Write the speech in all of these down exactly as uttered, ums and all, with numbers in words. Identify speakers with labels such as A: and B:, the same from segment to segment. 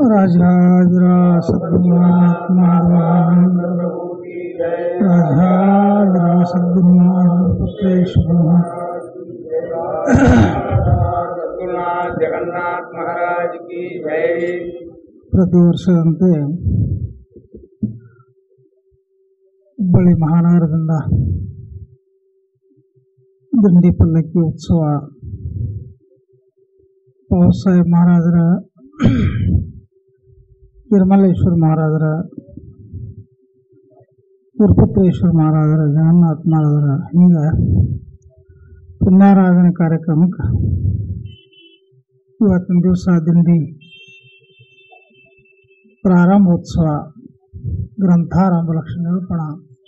A: राजाधिराज सद्गुरुनाथ महाराज राजाधिराज सद्गुरुनाथ पुत्रेश्वर
B: जगन्नाथ महाराज की जय।
A: ಪ್ರತಿ ವರ್ಷದಂತೆ ಹುಬ್ಬಳ್ಳಿ ಮಹಾನಗರದಿಂದ ದಂಡಿ ಪಲ್ಲಕ್ಕಿ ಉತ್ಸವ ಬಾಬಾಸಾಹೇಬ್ ಮಹಾರಾಜರ ಕಿರಮಲ್ಲೇಶ್ವರ ಮಹಾರಾಜರ ಗುರುಪುತ್ರೇಶ್ವರ ಮಹಾರಾಜರ ಜಗನ್ನಾಥ ಮಹಾರಾಜರ ಹಿಂಗೆ ಪುಣ್ಯಾರಾಧನೆ ಕಾರ್ಯಕ್ರಮಕ್ಕೆ ಇವತ್ತಿನ ದಿವಸ ದಿಂಡಿ ಪ್ರಾರಂಭೋತ್ಸವ ಗ್ರಂಥಾರಂಭ ಲಕ್ಷಣ ನಿರೂಪಣ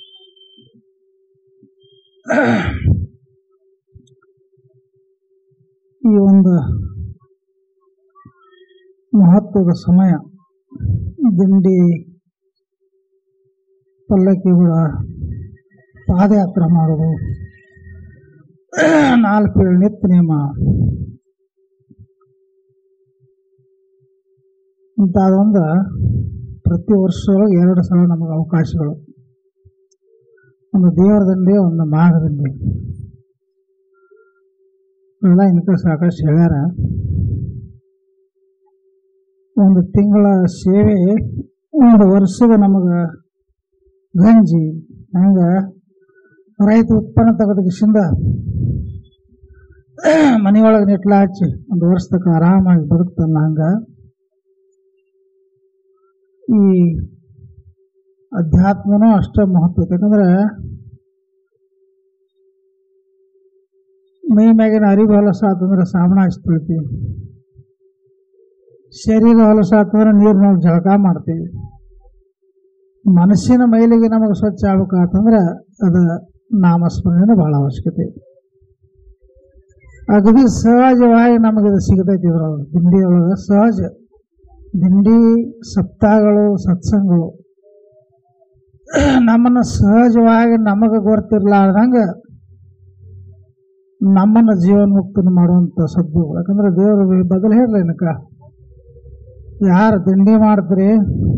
A: ಈ ಒಂದು ಮಹತ್ವದ ಸಮಯ ದಿಂಡಿ ಪಲ್ಲಕ್ಕಿಗಳ ಪಾದಯಾತ್ರೆ ಮಾಡೋದು ನಾಲ್ಕು ಏಳು ನಿತ್ಯ ನೇಮ ಇಂಥದೊಂದು ಪ್ರತಿ ವರ್ಷ ಎರಡು ಸಲ ನಮಗೆ ಅವಕಾಶಗಳು, ಒಂದು ದೇವರ ದಂಡೆ ಒಂದು ಮಾಘ ದಂಡೆ ಎಲ್ಲ ಇನ್ಕ ಸಾಕಷ್ಟು ಹೇಳ್ಯಾರ. ಒಂದು ತಿಂಗಳ ಸೇವೆ ಒಂದು ವರ್ಷದ ನಮಗೆ ಗಂಜಿ ಹಂಗೆ ರೈತ ಉತ್ಪನ್ನ ತೆಗೆದಕಿಸಿಂದ ಮನೆಯೊಳಗೆ ನೆಟ್ಲ ಹಚ್ಚಿ ಒಂದು ವರ್ಷ ತನಕ ಆರಾಮಾಗಿ ಬದುಕ್ತಾನ. ಹಂಗೆ ಈ ಅಧ್ಯಾತ್ಮನೂ ಅಷ್ಟೇ ಮಹತ್ವ. ಯಾಕಂದ್ರೆ ಮೈ ಮ್ಯಾಗಿನ ಅರಿವು ಹೊಲಸ ಆತಂದ್ರೆ ಸಾಬಣ ಹಚ್ಚಿ ತೊಳಿತೀವಿ, ಶರೀರ ಹೊಲಸ ಆತಂದ್ರೆ ನೀರಿನೊಳಗೆ ಜಳಕ ಮಾಡ್ತೀವಿ. ಮನಸ್ಸಿನ ಮೈಲಿಗೆ ನಮಗೆ ಸ್ವಚ್ಛ ಆಗ್ಬೇಕಂತಂದ್ರೆ ಅದು ನಾಮಸ್ಮರಣೆ ಭಾಳ ಅವಶ್ಯಕತೆ. ಅಗದಿ ಸಹಜವಾಗಿ ನಮಗಿದು ಸಿಗತೈತಿ. ಇದ್ರೊಳಗೆ ದಿಂಡಿಯೊಳಗೆ ಸಹಜ ದಿಂಡಿ ಸಪ್ತಾಹಗಳು ಸತ್ಸಂಗಗಳು ನಮ್ಮನ್ನು ಸಹಜವಾಗಿ ನಮಗೆ ಗೊತ್ತಿರಲಾರ್ದಂಗೆ ನಮ್ಮನ್ನು ಜೀವನ್ಮುಕ್ತನ ಮಾಡುವಂಥ ಸದ್ದು. ಯಾಕಂದ್ರೆ ದೇವರು ಬದಲು ಹೇಳಲಿ ಏನಕ್ಕ, ಯಾರು ದಿಂಡಿ ಮಾಡ್ತೀರಿ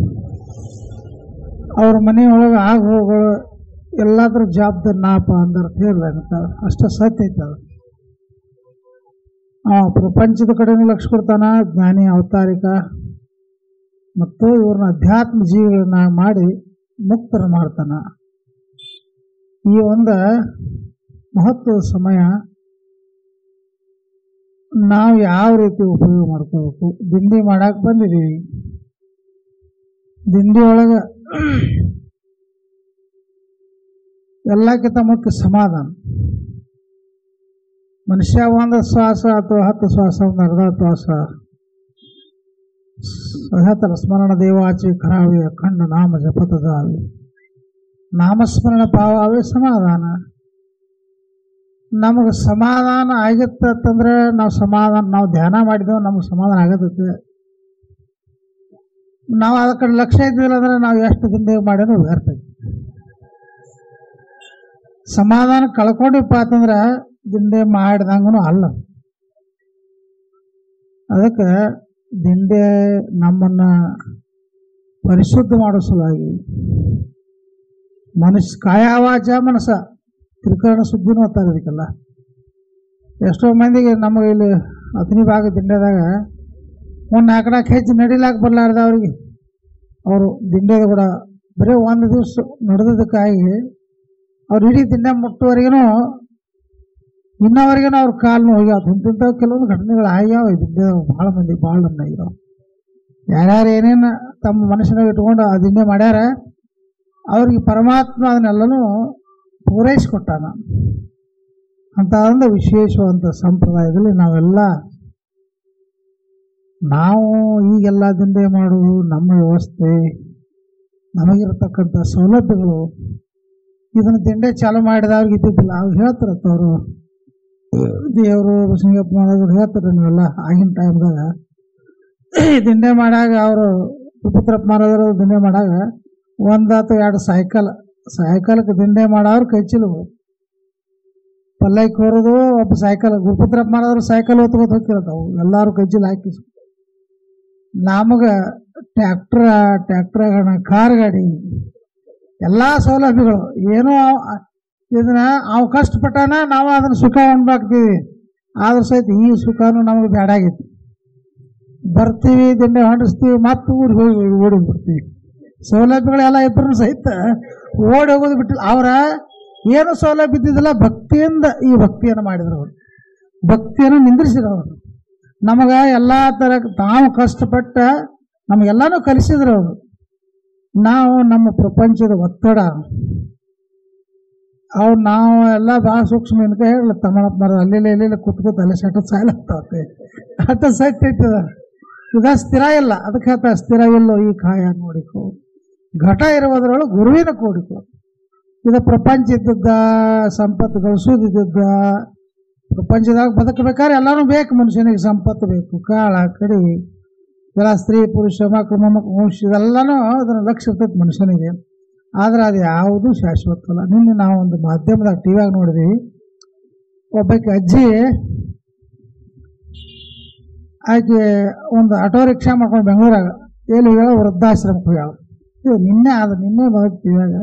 A: ಅವ್ರ ಮನೆಯೊಳಗೆ ಆಗ ಹೋಗೋ ಎಲ್ಲಾದ್ರೂ ಜವಾಬ್ದಾರಿ ನಾಪ ಅಂದರ್ಥ ಹೇಳಲಿ ಏನಕ್ಕ. ಅಷ್ಟೇ ಸತ್ಯ ಐತೆ ಅದು. ಆ ಪ್ರಪಂಚದ ಕಡೆನೂ ಲಕ್ಷ ಕೊಡ್ತಾನ, ಜ್ಞಾನಿ ಅವತಾರಿಕ ಮತ್ತು ಇವ್ರನ್ನ ಅಧ್ಯಾತ್ಮ ಜೀವಿಗಳನ್ನ ಮಾಡಿ ಮುಕ್ತರ ಮಾಡ್ತಾನ. ಈ ಒಂದು ಮಹತ್ವದ ಸಮಯ ನಾವು ಯಾವ ರೀತಿ ಉಪಯೋಗ ಮಾಡ್ಕೋಬೇಕು. ದಿಂಡಿ ಮಾಡಕ್ಕೆ ಬಂದಿದ್ದೀವಿ, ದಿಂಡಿ ಒಳಗೆ ಎಲ್ಲಕ್ಕಿಂತ ಮುಖ್ಯ ಸಮಾಧಾನ. ಮನುಷ್ಯ ಒಂದು ಶ್ವಾಸ ಅಥವಾ ಹತ್ತು ಶ್ವಾಸ ಒಂದು ಅರ್ಧ ಶ್ವಾಸ ಸಹತರ ಸ್ಮರಣ ದೇವಾಚಿ ಖರಾವಿ ಅಖಂಡ ನಾಮ ಜಪತದಾವಿ ನಾಮಸ್ಮರಣ ಪಾವ ಅವೇ ಸಮಾಧಾನ. ನಮಗೆ ಸಮಾಧಾನ ಆಗಿತ್ತಂದ್ರೆ ನಾವು ಸಮಾಧಾನ ನಾವು ಧ್ಯಾನ ಮಾಡಿದೆವು ನಮಗೆ ಸಮಾಧಾನ ಆಗತೈತೆ. ನಾವು ಅದ ಕಡೆ ಲಕ್ಷ್ಯ ಇದ್ದಿಲ್ಲ ಅಂದ್ರೆ ನಾವು ಎಷ್ಟು ದಿನ ಮಾಡಿದ್ರು ವ್ಯರ್ಥ. ಸಮಾಧಾನ ಕಳ್ಕೊಂಡಿಪ್ಪ ಅಂತಂದ್ರೆ ದಿಂಡೆ ಮಾಡಿದಂಗೂ ಅಲ್ಲ. ಅದಕ್ಕೆ ದಿಂಡೆ ನಮ್ಮನ್ನು ಪರಿಶುದ್ಧ ಮಾಡೋ ಸಲುವಾಗಿ ಮನುಷ್ಯ ಕಾಯವಾಚ ಮನಸ್ಸ ತ್ರಿಕರಣ ಸುದ್ದಿನೂ ಗೊತ್ತಾಗೋದಕ್ಕೆಲ್ಲ. ಎಷ್ಟೋ ಮಂದಿಗೆ ನಮಗೆ ಇಲ್ಲಿ ಹತ್ತನೇ ಭಾಗ ದಿಂಡೆದಾಗ ಒಂದು ನಾಲ್ಕು ನಾಲ್ಕು ಹೆಜ್ಜೆ ನಡಿಲಾಕ ಬರಲಾರ್ದ ಅವ್ರಿಗೆ ಅವರು ದಿಂಡೆ ಕೂಡ ಬರೀ ಒಂದು ದಿವಸ ನಡೆದಕ್ಕಾಗಿ ಅವ್ರು ಇಡೀ ದಿಂಡೆ ಮುಟ್ಟುವರೆಗೂ ಇನ್ನವರೆಗೇನು ಅವ್ರ ಕಾಲು ಹೋಗ್ಯಾವ. ಇಂತಿಂಥ ಕೆಲವೊಂದು ಘಟನೆಗಳು ಆಗ್ಯಾವ. ದಿಂಡೆ ಭಾಳ ಮಂದಿ ಭಾಳ ಆಗ್ಯಾವ. ಯಾರ್ಯಾರು ಏನೇನು ತಮ್ಮ ಮನಸ್ಸಿನಾಗ ಇಟ್ಕೊಂಡು ಆ ದಿಂಡೆ ಮಾಡ್ಯಾರ ಅವ್ರಿಗೆ ಪರಮಾತ್ಮ ಅದನ್ನೆಲ್ಲನೂ ಪೂರೈಸಿಕೊಟ್ಟಾನ. ಅಂತ ಒಂದು ವಿಶೇಷವಾದಂಥ ಸಂಪ್ರದಾಯದಲ್ಲಿ ನಾವೆಲ್ಲ ನಾವು ಈಗೆಲ್ಲ ದಿಂಡೆ ಮಾಡುವುದು ನಮ್ಮ ವ್ಯವಸ್ಥೆ ನಮಗಿರತಕ್ಕಂಥ ಸೌಲಭ್ಯಗಳು ಇದನ್ನು ದಿಂಡೆ ಚಾಲು ಮಾಡಿದವ್ರಿಗೆ ಇದ್ದಿದ್ದಿಲ್ಲ. ಅವ್ರು ಹೇಳ್ತಾರತ್ತ ಅವರು ದೇವರು ಸಿಂಗಪ್ಪ ಮಾಡೋರು ಹೇಳ್ತಾರೆ. ನೀವೆಲ್ಲ ಆಗಿನ ಟೈಮ್ದಾಗ ದಿಂಡೆ ಮಾಡಾಗ ಅವರು ಉಪತ್ರಪ್ಪ ಮಾಡೋರು ದಿಂಡೆ ಮಾಡಾಗ ಒಂದಾತು ಎರಡು ಸೈಕಲ್ ಸೈಕಲ್ಗೆ ದಿಂಡೆ ಮಾಡೋರು ಕೈಚಿಲು ಪಲ್ಲೈಕ್ ಹೊರೋದು ಒಬ್ಬ ಸೈಕಲ್ ಗುರುಪುತ್ರಪ್ಪ ಮಾಡೋರು ಸೈಕಲ್ ಹೊತ್ಕೋತ ಹೋಗಿರತ್ತವು ಎಲ್ಲರೂ ಕೈಚಿಲ್ ಹಾಕಿ ನಮಗೆ ಟ್ಯಾಕ್ಟ್ರ ಟ್ಯಾಕ್ಟ್ರಗಣ ಕಾರ್ ಗಾಡಿ ಎಲ್ಲ ಸೌಲಭ್ಯಗಳು ಏನೋ ಇದನ್ನ ಅವು ಕಷ್ಟಪಟ್ಟಾನ ನಾವು ಅದನ್ನು ಸುಖ ಉಂಡಾಕ್ತೀವಿ. ಆದ್ರೂ ಸಹಿತ ಈ ಸುಖನೂ ನಮಗೆ ಬೇಡಾಗಿತ್ತು. ಬರ್ತೀವಿ, ದಿಂಡೆ ಹೊಂಡಿಸ್ತೀವಿ, ಮತ್ತೆ ಊರಿಗೆ ಹೋಗಿ ಓಡಿ ಬಿಡ್ತೀವಿ. ಸೌಲಭ್ಯಗಳೆಲ್ಲ ಇಬ್ಬರನ್ನು ಸಹಿತ ಓಡಿ ಹೋಗೋದು ಬಿಟ್ಟಿಲ್ಲ. ಅವರ ಏನು ಸೌಲಭ್ಯ ಇದ್ದಿದ್ದಿಲ್ಲ, ಭಕ್ತಿಯಿಂದ ಈ ಭಕ್ತಿಯನ್ನು ಮಾಡಿದ್ರು. ಅವರು ಭಕ್ತಿಯನ್ನು ನಿಂದ್ರಿಸಿದ್ರು. ಅವರು ನಮಗೆ ಎಲ್ಲ ಥರ ತಾವು ಕಷ್ಟಪಟ್ಟ ನಮಗೆಲ್ಲನೂ ಕಲಿಸಿದ್ರು. ಅವರು ನಾವು ನಮ್ಮ ಪ್ರಪಂಚದ ಒತ್ತಡ ಅವು ನಾವು ಎಲ್ಲ ಭಾಳ ಸೂಕ್ಷ್ಮ ಇನ್ಕ ಹೇಳಲ್ಲ. ತಮ್ಮಪ್ಪ ಮರ ಅಲ್ಲಿ ಎಲ್ಲೆಲ್ಲ ಕೂತ್ಕೋತ ಅಲ್ಲೇ ಸೆಟ ಸಾಯ್ಲಾಗ್ತಾವೆ. ಅಟ ಸತ್ಯ ಐತದ. ಇದ ಸ್ಥಿರ ಇಲ್ಲ. ಅದಕ್ಕೆ ಹೇಳ್ತಾ ಸ್ಥಿರ ಇಲ್ಲೋ ಈ ಕಾಯ ನೋಡಿಕೋ, ಘಟ ಇರುವುದರೊಳಗೆ ಗುರುವಿನ ಕೂಡಿಕೋ. ಇದು ಪ್ರಪಂಚ ಇದ್ದದ್ದ, ಸಂಪತ್ತು ಗಳಿಸೋದಿದ್ದ, ಪ್ರಪಂಚದಾಗ ಬದುಕಬೇಕಾದ್ರೆ ಎಲ್ಲನೂ ಬೇಕು. ಮನುಷ್ಯನಿಗೆ ಸಂಪತ್ತು ಬೇಕು, ಕಾಳ ಕಡಿ ಎಲ್ಲ ಸ್ತ್ರೀ ಪುರುಷ ಮಕ್ಕಳು ಮೊಮ್ಮಕ್ಕಳು ವಂಶ ಇದೆಲ್ಲನೂ ಅದನ್ನು ಲಕ್ಷ್ಯ ಇರ್ತೈತೆ ಮನುಷ್ಯನಿಗೆ. ಆದ್ರೆ ಅದು ಯಾವುದೂ ಶಾಶ್ವತ ಅಲ್ಲ. ನಿನ್ನೆ ನಾವು ಒಂದು ಮಾಧ್ಯಮದಾಗ ಟಿ ವಿಯಾಗ ನೋಡಿದ್ವಿ. ಒಬ್ಬಾಕಿ ಅಜ್ಜಿ ಆಕೆ ಒಂದು ಆಟೋ ರಿಕ್ಷಾ ಮಾಡ್ಕೊಂಡು ಬೆಂಗಳೂರಾಗ ಎಲ್ಲಿ ಹೋಗ್ಯಾಳ, ವೃದ್ಧಾಶ್ರಮಕ್ಕೆ ಹೋಗ್ಯಾಳ. ಇದು ನಿನ್ನೆ ಅದು ನಿನ್ನೆ ಬಂದ ಟಿ ವಿಯಾಗ.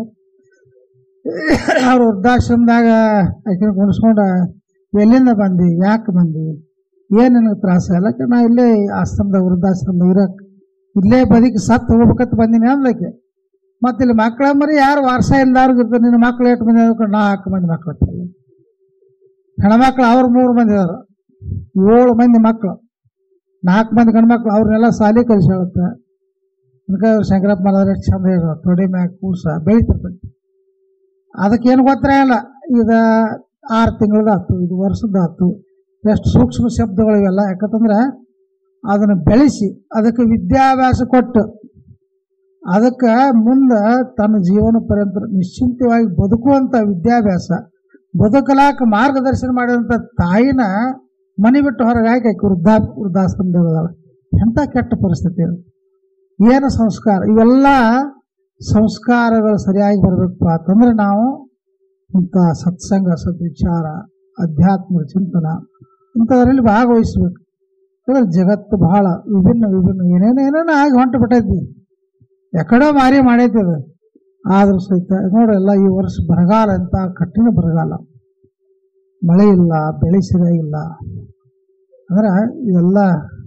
A: ಅವ್ರು ವೃದ್ಧಾಶ್ರಮದಾಗ ಆಕಿನ ಕುಣಿಸ್ಕೊಂಡು ಎಲ್ಲಿಂದ ಬಂದು, ಯಾಕೆ ಬಂದು, ಏನು ನನಗೆ ತ್ರಾಸ ಅಲ್ಲಕ್ಕೆ ನಾ ಇಲ್ಲೇ ಆಶ್ರಮದಾಗ ವೃದ್ಧಾಶ್ರಮದಾಗ ಇರಕ್ಕೆ ಇಲ್ಲೇ ಬದುಕಿ ಸತ್ತು ಹೋಗ್ಬೇಕಂತ ಬಂದೀನಿ ಅಂದ್ಲಕ್ಕೆ. ಮತ್ತು ಇಲ್ಲಿ ಮಕ್ಕಳ ಮರಿ ಯಾರು ವಾರಸ ಇಲ್ದವ್ರಿಗೆ ಇರ್ತಾರೆ. ನಿನ್ನ ಮಕ್ಳು ಎಷ್ಟು ಮಂದಿ ಅನ್ಕೊಂಡು ನಾಲ್ಕು ಮಂದಿ ಮಕ್ಳು ಇರ್ತಾರೆ. ಹೆಣ್ಮಕ್ಳು ಅವ್ರು ಮೂರು ಮಂದಿ ಅದಾರ, ಏಳು ಮಂದಿ ಮಕ್ಕಳು, ನಾಲ್ಕು ಮಂದಿ ಗಂಡ್ಮಕ್ಳು. ಅವ್ರನ್ನೆಲ್ಲ ಸಾಲಿ ಕಲಿಸಿ ಹೇಳುತ್ತೆ. ಅದಕ್ಕೆ ಶಂಕರಪ್ಪ ಮರ ಚಂದ ಹೇಳ ತೊಡೆ ಮ್ಯಾಗ ಕೂಸ ಬೆಳಿತಿರ್ತೈತಿ. ಅದಕ್ಕೇನು ಗೊತ್ತರೇ ಇಲ್ಲ. ಇದು ಆರು ತಿಂಗಳದಾತು, ಇದು ವರ್ಷದ್ದಾತು. ಎಷ್ಟು ಸೂಕ್ಷ್ಮ ಶಬ್ದಗಳಿವೆಲ್ಲ. ಯಾಕಂತಂದ್ರೆ ಅದನ್ನು ಬೆಳೆಸಿ ಅದಕ್ಕೆ ವಿದ್ಯಾಭ್ಯಾಸ ಕೊಟ್ಟು ಅದಕ್ಕೆ ಮುಂದೆ ತನ್ನ ಜೀವನ ಪರ್ಯಂತ ನಿಶ್ಚಿಂತವಾಗಿ ಬದುಕುವಂಥ ವಿದ್ಯಾಭ್ಯಾಸ, ಬದುಕಲಾಕ ಮಾರ್ಗದರ್ಶನ ಮಾಡಿದಂಥ ತಾಯಿನ ಮನೆ ಬಿಟ್ಟು ಹೊರಗೆ ಹಾಕಿ ವೃದ್ಧಾ ವೃದ್ಧಾಶ್ರಮದಾಗ ಎಂಥ ಕೆಟ್ಟ ಪರಿಸ್ಥಿತಿ. ಏನು ಸಂಸ್ಕಾರ, ಇವೆಲ್ಲ ಸಂಸ್ಕಾರಗಳು ಸರಿಯಾಗಿ ಬರಬೇಕಪ್ಪ ಅಂತಂದ್ರೆ ನಾವು ಇಂಥ ಸತ್ಸಂಗ, ಸದ್ವಿಚಾರ, ಅಧ್ಯಾತ್ಮ ಚಿಂತನ ಇಂಥದ್ರಲ್ಲಿ ಭಾಗವಹಿಸ್ಬೇಕು. ಯಾಕಂದ್ರೆ ಜಗತ್ತು ಬಹಳ ವಿಭಿನ್ನ ವಿಭಿನ್ನ ಏನೇನು ಏನೇನೋ ಆಗಿ ಹೊಂಟು ಬಿಟ್ಟೈತಿ. ಎಕಡೋ ಮಾರಿ ಮಾಡೈತಿ ಅದು. ಆದರೂ ಸಹಿತ ನೋಡ್ರೆಲ್ಲ ಈ ವರ್ಷ ಬರಗಾಲ ಅಂತ ಕಠಿಣ ಬರಗಾಲ, ಮಳೆ ಇಲ್ಲ, ಬೆಳೆ ಸರಿಯಾಗಿಲ್ಲ. ಅಂದ್ರೆ ಇದೆಲ್ಲ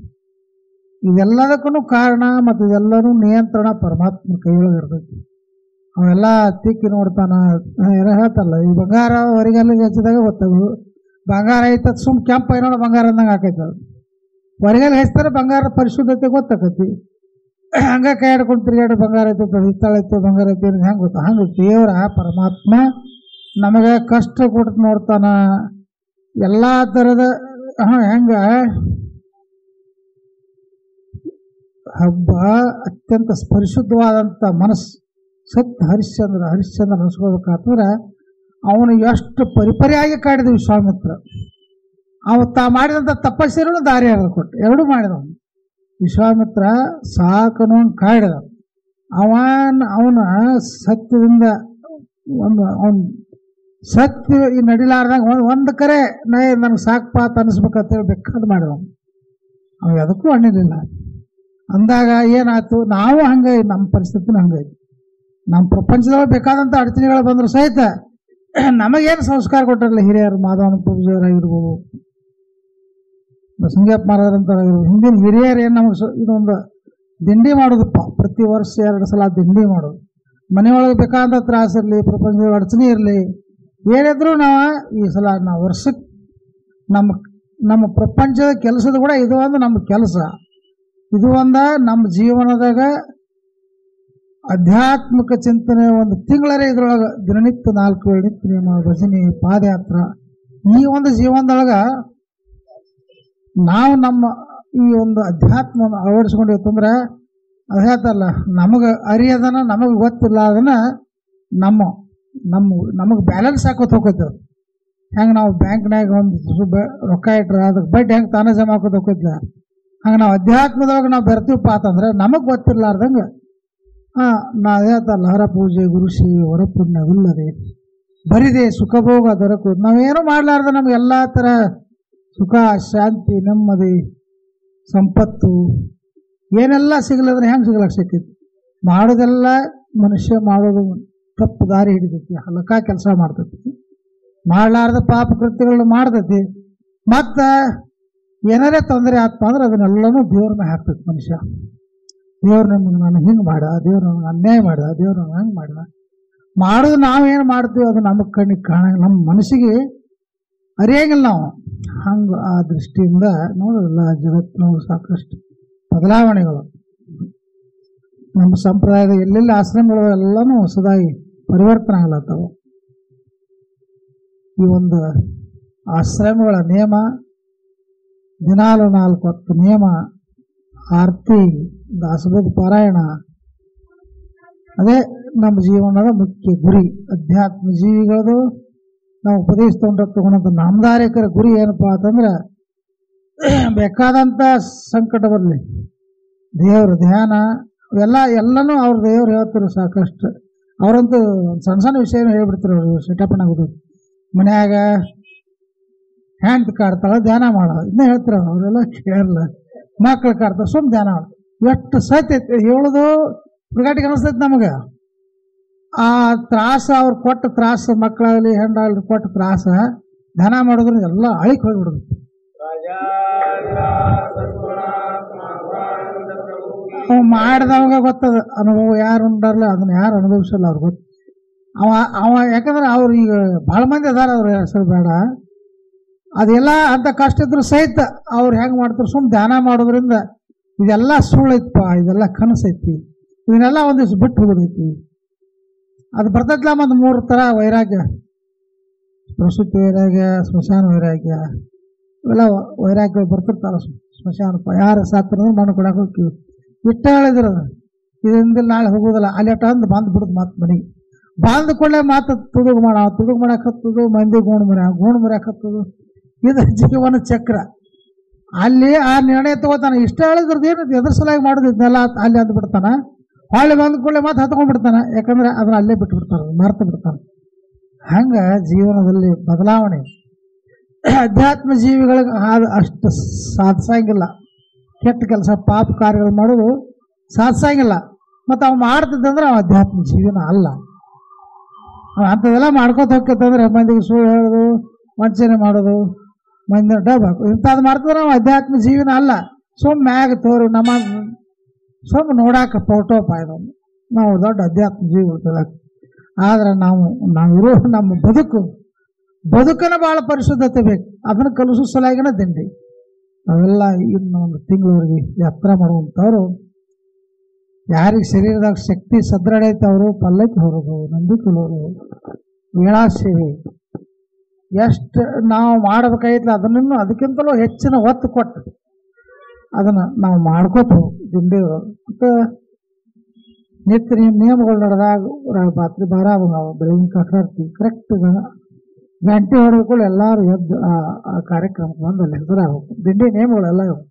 A: ಇದೆಲ್ಲದಕ್ಕೂ ಕಾರಣ ಮತ್ತು ಇದೆಲ್ಲರೂ ನಿಯಂತ್ರಣ ಪರಮಾತ್ಮ ಕೈಯೊಳಗಿರ್ತೈತಿ. ಅವೆಲ್ಲ ತಿಕ್ಕಿ ನೋಡ್ತಾನ. ಏನೋ ಹೇಳ್ತಾರಲ್ಲ, ಈ ಬಂಗಾರ ಹೊರಗೆಲ್ಲಿಗೆ ಹಚ್ಚಿದಾಗ ಗೊತ್ತಾಗು ಬಂಗಾರ ಐತದ ಸುಮ್ ಕೆಂಪು ಏನೋ ಬಂಗಾರ ಅಂದಂಗೆ ಹಾಕೈತೆ. ಅದು ಹೊರಗೆಲ್ಲ ಹಚ್ತಾರೆ ಬಂಗಾರ ಪರಿಶುದ್ಧತೆ ಗೊತ್ತಾಕತಿ. ಹಂಗೆ ಕೈ ಹಿಡ್ಕೊಂಡು ತಿರುಗಾಡಿ ಬಂಗಾರ ಐತದ ಹಿತ್ತಾಳೈತೆ ಬಂಗಾರ ಐತೆ ಹೆಂಗೆ ಗೊತ್ತಾ? ಹಂಗೆ ದೇವರ ಪರಮಾತ್ಮ ನಮಗೆ ಕಷ್ಟ ಕೊಟ್ಟು ನೋಡ್ತಾನ. ಎಲ್ಲ ಥರದ ಹಾಂ ಹೆಂಗೆ ಹಬ್ಬ ಅತ್ಯಂತ ಪರಿಶುದ್ಧವಾದಂಥ ಮನಸ್ಸು. ಸತ್ಯ ಹರಿಶ್ಚಂದ್ರ ಹರಿಶ್ಚಂದ್ರ ಅನಿಸ್ಕೋಬೇಕಾದ್ರೆ ಅವನು ಎಷ್ಟು ಪರಿಪರಿಯಾಗಿ ಕಾಡಿದ ವಿಶ್ವಾಮಿತ್ರ. ಅವ ತಾ ಮಾಡಿದಂಥ ತಪಸ್ಸರೂ ದಾರಿ ಕೊಟ್ಟು ಎರಡೂ ಮಾಡಿದವನು. ವಿಶ್ವಾಮಿತ್ರ ಸಾಕನು ಕಾಡಿದ. ಅವನ ಅವನ ಸತ್ಯದಿಂದ ಒಂದು ಅವನು ಸತ್ಯ ಈ ನಡಿಲಾರ್ದಾಗ ಒಂದು ಒಂದು ಕರೆ ನಯ ನನಗೆ ಸಾಕಪ್ಪ ಅಂತ ಅನಿಸ್ಬೇಕಂತೇಳಿ ಬೇಕಾದ್ ಮಾಡಿದವನು. ಅವ ಅದಕ್ಕೂ ಅಣ್ಣಿರಲಿಲ್ಲ. ಅಂದಾಗ ಏನಾಯ್ತು, ನಾವು ಹಂಗೆ ನಮ್ಮ ಪರಿಸ್ಥಿತಿನೂ ಹಂಗೈತಿ. ನಮ್ಮ ಪ್ರಪಂಚದೊಳಗೆ ಬೇಕಾದಂಥ ಅಡಚಣೆಗಳು ಬಂದರೂ ಸಹಿತ ನಮಗೇನು ಸಂಸ್ಕಾರ ಕೊಟ್ಟಿರಲಿಲ್ಲ ಹಿರಿಯರು, ಮಾಧವನ ಪೂಜೆಯವರಾಗಿರ್ಬೋದು, ಬಸಂಗಪ್ಪ ಮಾರಾದಂಥವ್ರಾಗಿರ್ಬೋದು, ಹಿಂದಿನ ಹಿರಿಯರು ಏನು ನಮಗೆ ಸ ಇದೊಂದು ದಿಂಡಿ ಮಾಡೋದಪ್ಪ. ಪ್ರತಿ ವರ್ಷ ಎರಡು ಸಲ ದಿಂಡಿ ಮಾಡೋದು. ಮನೆಯೊಳಗೆ ಬೇಕಾದಂಥ ತ್ರಾಸ ಇರಲಿ, ಪ್ರಪಂಚದ ಅಡಚಣೆ ಇರಲಿ, ಏನಿದ್ರು ನಾವು ಈ ಸಲ ನಾವು ವರ್ಷಕ್ಕೆ ನಮ್ಮ ನಮ್ಮ ಪ್ರಪಂಚದ ಕೆಲಸದ ಕೂಡ ಇದು ಒಂದು ನಮ್ಮ ಕೆಲಸ. ಇದು ಒಂದು ನಮ್ಮ ಜೀವನದಾಗ ಆಧ್ಯಾತ್ಮಿಕ ಚಿಂತನೆ ಒಂದು ತಿಂಗಳರೇ ಇದ್ರೊಳಗೆ ದಿನನಿತ್ಯ ನಾಲ್ಕು ವೇಳೆ ನಿತ್ಯ ನಿಯಮ, ಭಜನೆ, ಪಾದಯಾತ್ರೆ, ಈ ಒಂದು ಜೀವನದೊಳಗೆ ನಾವು ನಮ್ಮ ಈ ಒಂದು ಅಧ್ಯಾತ್ಮವನ್ನು ಅಳವಡಿಸ್ಕೊಂಡಿತ್ತಂದ್ರೆ ಅದು ಹೇಳ್ತಾರಲ್ಲ, ನಮಗೆ ಅರಿಯೋದನ್ನ ನಮಗೆ ಗೊತ್ತಿಲ್ಲ, ಅದನ್ನು ನಮ್ಮ ನಮ್ಮ ನಮಗೆ ಬ್ಯಾಲೆನ್ಸ್ ಹಾಕೋತ ಹೋಗ್ತದೆ. ಹೆಂಗೆ ನಾವು ಬ್ಯಾಂಕ್ನಾಗ ಒಂದು ಬ ರೊಕ್ಕ ಇಟ್ರೆ ಅದಕ್ಕೆ ಬಡ್ಡಿ ಹೆಂಗೆ ತಾನೇ ಜಮಾ ಹಾಕೋತ ಹೋಗ್ತಿಲ್ಲ, ಹಂಗೆ ನಾವು ಅಧ್ಯಾತ್ಮದೊಳಗೆ ನಾವು ಬೆರ್ತೀವಪ್ಪ ಅಂತಂದ್ರೆ ನಮಗೆ ಗೊತ್ತಿರ್ಲಾರ್ದಂಗೆ ಹಾಂ ನಾ ಹೇಳ್ತಾರಲ್ಲ, ಹರ ಪೂಜೆ ಗುರುಶಿ ಹೊರಪುಣ್ಯವಿಲ್ಲದೆ ಬರಿದೆ ಸುಖಭೋಗ ದೊರಕು. ನಾವೇನು ಮಾಡಲಾರ್ದ ನಮ್ಗೆ ಎಲ್ಲ ಥರ ಸುಖ, ಶಾಂತಿ, ನೆಮ್ಮದಿ, ಸಂಪತ್ತು ಏನೆಲ್ಲ ಸಿಗಲ್ಲದ್ರೆ ಹೆಂಗೆ ಸಿಗ್ಲಕ್ಕೆ ಸಿಕ್ಕೈತಿ? ಮಾಡೋದೆಲ್ಲ ಮನುಷ್ಯ ಮಾಡೋದು ತಪ್ಪು ದಾರಿ ಹಿಡಿತೈತಿ, ಹಲಕ ಕೆಲಸ ಮಾಡ್ತೈತಿ, ಮಾಡಲಾರ್ದ ಪಾಪ ಕೃತ್ಯಗಳನ್ನ ಮಾಡ್ತೈತಿ. ಮತ್ತು ಏನಾರೇ ತೊಂದರೆ ಆತ್ಮ ಅಂದ್ರೆ ಅದನ್ನೆಲ್ಲನೂ ದೇವ್ರ ಮೇಲೆ ಹಾಕ್ತೈತಿ ಮನುಷ್ಯ. ದೇವ್ರ ನಮ್ಗೆ ನನಗೆ ಹಿಂಗೆ ಮಾಡ, ದೇವ್ರು ನನಗೆ ಅನ್ಯಾಯ ಮಾಡ, ದೇವ್ರು ನನಗೆ ಹಂಗೆ ಮಾಡ. ಮಾಡೋದು ನಾವೇನು ಮಾಡ್ತೀವಿ ಅದು ನಮಗೆ ಕಣ್ಣಿಗೆ ಕಾಣ, ನಮ್ಮ ಮನಸ್ಸಿಗೆ ಅರಿಯಂಗಿಲ್ಲ ನಾವು. ಹಂಗೆ ಆ ದೃಷ್ಟಿಯಿಂದ ನೋಡೋದಿಲ್ಲ ಜಗತ್ತಿನೊಳಗೆ ಸಾಕಷ್ಟು ಬದಲಾವಣೆಗಳು. ನಮ್ಮ ಸಂಪ್ರದಾಯದ ಎಲ್ಲೆಲ್ಲಿ ಆಶ್ರಮಗಳು ಎಲ್ಲನೂ ಹೊಸದಾಗಿ ಪರಿವರ್ತನೆ ಆಗ್ಲತ್ತವು. ಈ ಒಂದು ಆಶ್ರಮಗಳ ನಿಯಮ, ದಿನಾಲು ನಾಲ್ಕು ಹೊತ್ತು ನಿಯಮ, ಆರತಿ, ದಾಸಬೋಧ ಪಾರಾಯಣ, ಅದೇ ನಮ್ಮ ಜೀವನದ ಮುಖ್ಯ ಗುರಿ. ಅಧ್ಯಾತ್ಮ ಜೀವಿಗಳದು ನಾವು ಉಪದೇಶ ತಗೊಂಡ ತಗೊಂಡಂಥ ನಾಮಧಾರಕರ ಗುರಿ ಏನಪ್ಪಾ ಅಂತಂದ್ರೆ, ಬೇಕಾದಂಥ ಸಂಕಟ ಬರಲಿ, ದೇವ್ರ ಧ್ಯಾನ ಇವೆಲ್ಲ ಎಲ್ಲನೂ ಅವ್ರ ದೇವ್ರು ಹೇಳ್ತಾರೆ ಸಾಕಷ್ಟು. ಅವರಂತೂ ಸಣ್ಣ ಸಣ್ಣ ವಿಷಯನೂ ಹೇಳ್ಬಿಡ್ತಾರೆ. ಅವರು ಸೆಟಪ್ಪನ ಆಗೋದು ಮನ್ಯಾಗ ಹ್ಯಾಂಡ್ ಕಾಡ್ತಾಳೆ ಧ್ಯಾನ ಮಾಡೋದು ಇದನ್ನ ಹೇಳ್ತಾರೆ. ಅವರೆಲ್ಲ ಕೇಳಲ್ಲ. ಮಕ್ಳು ಕಾಡ್ತಾರೆ ಸುಮ್ಮ ಧ್ಯಾನ ಮಾಡೋದು. ಎಷ್ಟು ಸತ್ಯ ಹೇಳೋದು ಹುಡುಗಾಟಿಗೆ ಅನಿಸ್ತೈತಿ ನಮಗೆ. ಆ ತ್ರಾಸ ಅವ್ರು ಕೊಟ್ಟ ತ್ರಾಸ, ಮಕ್ಕಳಾಗಲಿ ಹೆಣ್ಣಾಗಲಿ ಕೊಟ್ಟ ತ್ರಾಸ ಧ್ಯಾನ ಮಾಡೋದ್ರಿಂದ ಎಲ್ಲ ಅಳಿಕ್ ಹೋಗಿಬಿಡುದು. ಅವ ಮಾಡಿದವಾಗ ಗೊತ್ತದ ಅನುಭವ. ಯಾರು ಉಂಡಾರಲ್ಲ ಅದನ್ನ ಯಾರು ಅನುಭವಿಸಲ್ಲ ಅವ್ರಿಗೆ ಗೊತ್ತು. ಅವ ಅವ ಯಾಕಂದ್ರೆ ಅವ್ರು ಈಗ ಭಾಳ ಮಂದಿ ಅದಾರ, ಅವ್ರ ಹೆಸರು ಬೇಡ. ಅದೆಲ್ಲ ಅಂತ ಕಷ್ಟ ಇದ್ರು ಸಹಿತ ಅವ್ರು ಹೆಂಗೆ ಮಾಡ್ತಾರೆ, ಸುಮ್ಮ ಧ್ಯಾನ ಮಾಡೋದ್ರಿಂದ ಇದೆಲ್ಲ ಸುಳ್ಳೈತಪ್ಪ, ಇದೆಲ್ಲ ಕನಸೈತಿ, ಇದನ್ನೆಲ್ಲ ಒಂದು ದಿವ್ಸ ಬಿಟ್ಟು ಹೋಗೋದೈತಿ. ಅದು ಬರ್ತೈತಿಲ್ಲ ಒಂದು ಮೂರು ಥರ ವೈರಾಗ್ಯ: ಪ್ರಸೂತಿ ವೈರಾಗ್ಯ, ಸ್ಮಶಾನ ವೈರಾಗ್ಯ, ಇವೆಲ್ಲ ವೈರಾಗ್ಯಗಳು ಬರ್ತಿರ್ತಾರ. ಸ್ಮಶಾನಪ್ಪ ಯಾರು ಸಾತ್ರಂದ್ರೆ ಮಣ್ಣು ಕೊಡಕ್ಕೆ ಹೋಗ್ತೀವಿ ಇಷ್ಟ ಹೇಳಿದ್ರದು, ಇದರಿಂದ ನಾಳೆ ಹೋಗೋದಿಲ್ಲ ಅಲ್ಲಿ ಅಂದು ಬಂದು ಬಿಡುದು ಮಾತು ಮನೆಗೆ. ಬಾಂದ ಕೊಳ್ಳೆ ಮಾತು ತುಡುಗು ಮಾಡ, ತುಡುಗು ಮಾಡಕ್ಕೆ ಹತ್ತದು, ಮಂದಿ ಗೋಣು ಮರ ಗೋಣು ಮರ್ಯಾಕೆ ಹತ್ತದು. ಇದು ಜೀವನ ಚಕ್ರ. ಅಲ್ಲಿ ಆ ನಿರ್ಣಯ ತಗೋತಾನೆ. ಇಷ್ಟ ಹೇಳಿದ್ರದ್ದು ಏನದು ಎದ್ರ ಸಲಾಗಿ ಮಾಡೋದು ಇದನ್ನೆಲ್ಲ ಅಲ್ಲಿ ಅಂದು ಬಿಡ್ತಾನೆ. ಹೊಳ್ಳಿ ಬಂದ ಕೊಳ್ಳೆ ಮಾತು ಹತ್ಕೊಂಡ್ಬಿಡ್ತಾನೆ. ಯಾಕಂದ್ರೆ ಅದನ್ನ ಅಲ್ಲೇ ಬಿಟ್ಟು ಬಿಡ್ತಾನೆ, ಮರ್ತು ಬಿಡ್ತಾನೆ. ಹಂಗೆ ಜೀವನದಲ್ಲಿ ಬದಲಾವಣೆ. ಅಧ್ಯಾತ್ಮ ಜೀವಿಗಳಿಗೆ ಅದು ಅಷ್ಟು ಸಾಧಿಸಂಗಿಲ್ಲ. ಕೆಟ್ಟ ಕೆಲಸ ಪಾಪ ಕಾರ್ಯಗಳು ಮಾಡೋದು ಸಾಧಿಸಂಗಿಲ್ಲ. ಮತ್ತು ಅವು ಮಾಡ್ತಿದ್ದಂದ್ರೆ ಅವ ಅಧ್ಯಾತ್ಮ ಜೀವನ ಅಲ್ಲ. ಅಂಥದ್ದೆಲ್ಲ ಮಾಡ್ಕೋತ ಹೋಗ್ತಂದ್ರೆ ಮಂದಿಗೆ ಸುಳ್ಳು ಹೇಳೋದು, ವಂಚನೆ ಮಾಡೋದು, ಮಂದಿ ಡಬೇಕು ಇಂಥದ್ದು ಮಾಡ್ತಿದ್ರೆ ನಾವು ಅಧ್ಯಾತ್ಮ ಜೀವನ ಅಲ್ಲ. ಸುಮ್ಮ ಮ್ಯಾಗ ತೋರಿ ನಮ್ಮ ಸುಮ್ಮ ನೋಡಾಕ ಫೋಟೋ ಪಾಯ್ದು ನಾವು ದೊಡ್ಡ ಅಧ್ಯಾತ್ಮ ಜೀವಿಗಳು. ಆದ್ರೆ ನಾವು ನಾವಿರೋ ನಮ್ಮ ಬದುಕು ಬದುಕನ ಭಾಳ ಪರಿಶುದ್ಧತೆ ಬೇಕು. ಅದನ್ನು ಕಲಿಸೋ ಸಲಾಗಿನ ದಿಂಡಿ. ನಾವೆಲ್ಲ ಇನ್ನು ಒಂದು ತಿಂಗಳವರೆಗೆ ಯಾತ್ರಾ ಮಾಡುವಂಥವ್ರು, ಯಾರಿಗೆ ಶರೀರದಾಗ ಶಕ್ತಿ ಸದೃಢ ಐತೆ ಅವರು ಪಲ್ಲಕ್ಕಿ ಹೊರೋದು, ನಂಬಿಕೆ ಹೊರೋದು, ವೀಣಾ ಸೇವೆ ಎಷ್ಟು ನಾವು ಮಾಡಬೇಕಾಗಿತ್ತು ಅದನ್ನು ಅದಕ್ಕಿಂತಲೂ ಹೆಚ್ಚಿನ ಒತ್ತು ಕೊಟ್ಟು ಅದನ್ನು ನಾವು ಮಾಡ್ಕೋತ ದಿಂಡಿಗಳು. ಮತ್ತು ನಿತ್ಯ ನಿಯಮಗಳು ನಡೆದಾಗ ರಾತ್ರಿ ಬಾರ ನಾವು ಬೆಳಗಿನ ಕಟ್ಟಾಡ್ತೀವಿ. ಕರೆಕ್ಟ್ ಗಂಟೆ ಹೊಡೆದುಕೊಳ್ಳಿ ಎಲ್ಲರೂ ಎದ್ದು ಆ ಕಾರ್ಯಕ್ರಮಕ್ಕೆ ಬಂದು ಅಲ್ಲಿ ಹೆಸರಾಗಬೇಕು. ದಿಂಡಿ ನಿಯಮಗಳೆಲ್ಲ ಇವು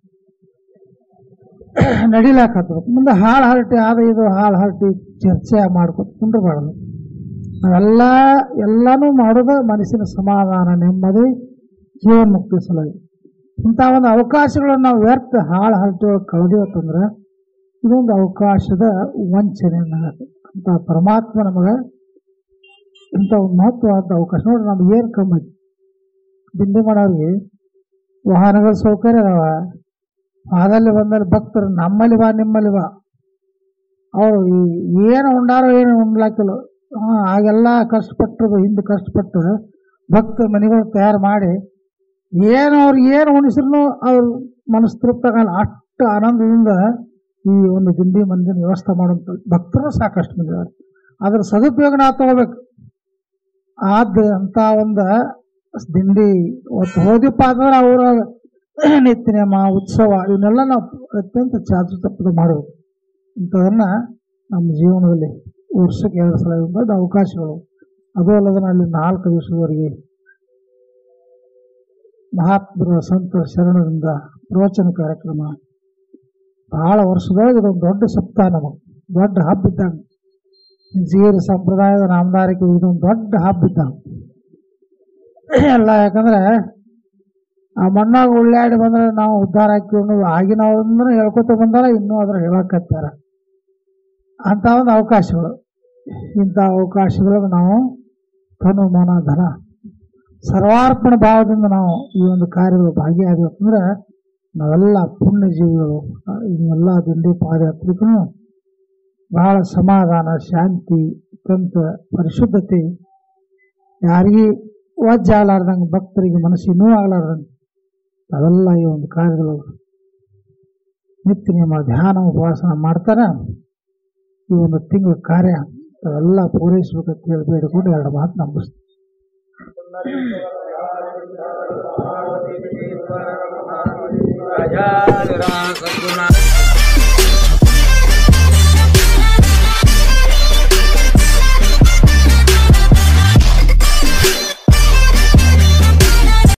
A: ನಡಿಲಾಕತ್ಬೇಕು. ಮುಂದೆ ಹಾಳು ಹರಟಿ ಆದ ಇದು ಹಾಳು ಹರಟಿ ಚರ್ಚೆ ಮಾಡ್ಕೊತ ಕುಂಡ್ರಬಾರ್ದು. ನಾವೆಲ್ಲ ಎಲ್ಲನೂ ಮಾಡೋದು ಮನಸ್ಸಿನ ಸಮಾಧಾನ, ನೆಮ್ಮದಿ, ಜೀವನ ಮುಕ್ತಿ ಸಲುವಾಗಿ. ಇಂಥ ಒಂದು ಅವಕಾಶಗಳನ್ನು ನಾವು ವ್ಯರ್ಥ ಹಾಳು ಹರಟಿ ಕಳೆದಿವತ್ತಂದ್ರೆ ಇದೊಂದು ಅವಕಾಶದ ವಂಚನೆ. ಅಂತ ಪರಮಾತ್ಮ ನಮಗೆ ಇಂಥ ಒಂದು ಮಹತ್ವವಾದ ಅವಕಾಶ. ನೋಡಿ ನಮ್ಗೆ ಏನು ಕಮ್ಮಿ ಐತಿ. ದಿಂಡಿ ಮಾಡೋರಿಗೆ ವಾಹನಗಳ ಸೌಕರ್ಯ ಅದಾವ. ಅದಲ್ಲಿ ಬಂದಲ್ಲಿ ಭಕ್ತರು ನಮ್ಮಲ್ಲಿ ಬಾ ನಿಮ್ಮಲ್ಲಿ ಬಾ, ಅವರು ಏನು ಉಂಡಾರೋ ಏನು ಉಣ್ಲಾಕಿಲ್ಲ. ಹಾಂ ಆಗೆಲ್ಲ ಕಷ್ಟಪಟ್ಟರು, ಹಿಂದೆ ಕಷ್ಟಪಟ್ಟು ಭಕ್ತರ ಮನೆಗಳು ತಯಾರು ಮಾಡಿ ಏನು ಅವ್ರಿಗೆ ಏನು ಉಣಿಸ್ರು ಅವ್ರ ಮನಸ್ಸು ತೃಪ್ತಾಗಲ್ಲ. ಅಷ್ಟು ಆನಂದದಿಂದ ಈ ಒಂದು ದಿಂಡಿ ಮಂದಿನ ವ್ಯವಸ್ಥೆ ಮಾಡುವಂಥ ಭಕ್ತರು ಸಾಕಷ್ಟು ಮಂದಿದ್ದಾರೆ. ಅದ್ರ ಸದುಪಯೋಗ ನಾವು ತಗೋಬೇಕು. ಆದ ಅಂತ ಒಂದು ದಿಂಡಿ ಒತ್ತು ಹೋದಿಪ್ಪ ಅಂದ್ರೆ ಅವರ ನಿತ್ಯ ನಿಯಮ, ಉತ್ಸವ ಇವನ್ನೆಲ್ಲ ನಾವು ಅತ್ಯಂತ ಚಾಚು ತಪ್ಪದೆ ಮಾಡಬೇಕು. ಇಂಥದನ್ನು ನಮ್ಮ ಜೀವನದಲ್ಲಿ ವರ್ಷಕ್ಕೆ ಎರಡು ಸಲ ದೊಡ್ಡ ಅವಕಾಶಗಳು. ಅದು ಅಲ್ಲದನ್ನ ಅಲ್ಲಿ ನಾಲ್ಕು ದಿವಸದವರೆಗೆ ಮಹಾತ್ಮರ ಸಂತರ ಶರಣರಿಂದ ಪ್ರವಚನ ಕಾರ್ಯಕ್ರಮ. ಭಾಳ ವರ್ಷದೊಳಗೆ ಇದೊಂದು ದೊಡ್ಡ ಸಪ್ತಾಹ, ನಮಗೆ ದೊಡ್ಡ ಹಬ್ಬ ಇದ್ದಾಗ. ಜೀರಿ ಸಂಪ್ರದಾಯದ ನಾಮಧಾರಿಕೆ ಇದೊಂದು ದೊಡ್ಡ ಹಬ್ಬ ಇದ್ದಾಗ ಎಲ್ಲ. ಯಾಕಂದ್ರೆ ಆ ಮಣ್ಣಾಗ ಉಳ್ಳಾಡಿ ಬಂದ್ರೆ ನಾವು ಉದ್ಧಾರ ಹಾಕಿಕೊಂಡು ಆಗಿನ ಅಂದ್ರೆ ಹೇಳ್ಕೊತ ಬಂದಾರ, ಇನ್ನೂ ಅದ್ರ ಹೇಳಕತ್ತಾರ. ಅಂಥ ಒಂದು ಅವಕಾಶಗಳು, ಇಂಥ ಅವಕಾಶಗಳಿಗೆ ನಾವು ತನು ಮನ ಧನ ಸರ್ವಾರ್ಪಣ ಭಾವದಿಂದ ನಾವು ಈ ಒಂದು ಕಾರ್ಯಗಳು ಭಾಗಿಯಾಗಬೇಕಂದ್ರೆ ನಾವೆಲ್ಲ ಪುಣ್ಯ ಜೀವಿಗಳು. ಇನ್ನೆಲ್ಲ ದಿಂಡಿ ಪಾದಯಾತ್ರಿಕನು ಬಹಳ ಸಮಾಧಾನ, ಶಾಂತಿ, ಅತ್ಯಂತ ಪರಿಶುದ್ಧತೆ, ಯಾರಿಗೆ ವಜ್ಜ ಆಗಲಾರ್ದಂಗೆ, ಭಕ್ತರಿಗೆ ಮನಸ್ಸಿಗೆ ನೋವು ಆಗಲಾರ್ದಂಗೆ ಅವೆಲ್ಲ ಈ ಒಂದು ಕಾರ್ಯಗಳು ನಿತ್ಯ ನಿಯಮ ಧ್ಯಾನ ಉಪವಾಸ ಮಾಡ್ತಾರೆ. ಈ ಒಂದು ತಿಂಗಳ ಕಾರ್ಯ ಅವೆಲ್ಲ ಪೂರೈಸಬೇಕಂತ ಹೇಳಿ ಬೇಡಿಕೊಂಡು ಎರಡು ಮಾತು ನಂಬಿಸ್ತೀವಿ.
B: ರಾಜಾ